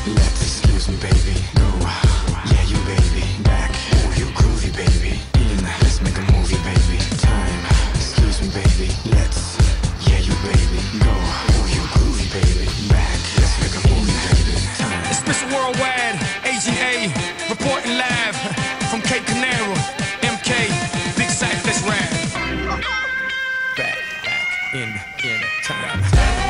Let's, excuse me, baby, go. Yeah, you baby, back. Oh, you groovy, baby. In, let's make a movie, baby. Time, excuse me, baby. Let's, yeah, you baby, go. Oh, you groovy, baby. Back, let's make a movie, baby. Time. It's Mr. Worldwide, Agent A, reporting live from Cape Canaveral. MK, big sack, let's ride. Back in time.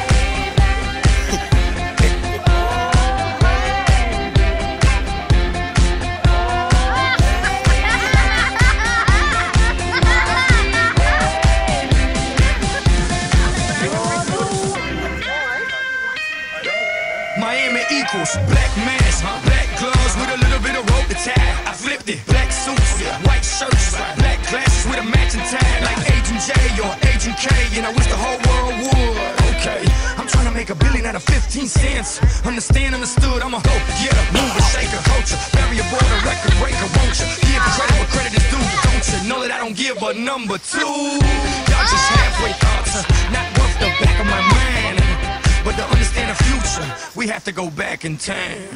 Miami equals black mask, black gloves with a little bit of rope to tie. I flipped it, black suits, white shirts, black glasses with a matching tie, like Agent J or Agent K, and I wish the whole world would. Okay, I'm trying to make $1 billion out of 15 cents. Understand, understood, I'm a hoe, yeah, mover, shaker, culture, barrier border, record breaker, won't you? Give credit where credit is due, don't you? Know that I don't give a number two. Y'all just halfway thoughts, not worth the back of my mind. But to understand the future, we have to go back in time.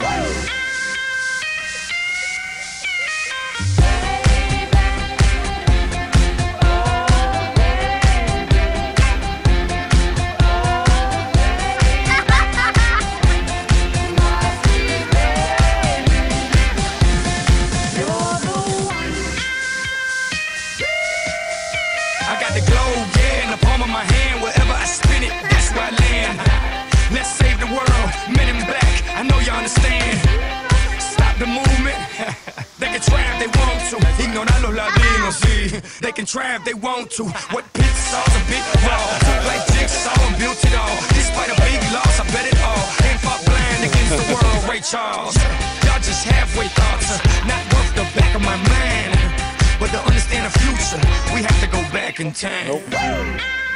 I got the globe, yeah, in the palm of my hand. Wherever I spin it, that's where I land. Let's save the world, men in black, I know you understand. Stop the movement, they can try if they want to. Ignorar los latinos, sí. They can try if they want to. What pit saw's a bit raw, like jigsaw and built it all. Despite a big loss, I bet it all. Ain't fought blind against the world, Ray Charles. Y'all just halfway thoughts, not worth the back of my mind. But to understand the future, we have to go back in time.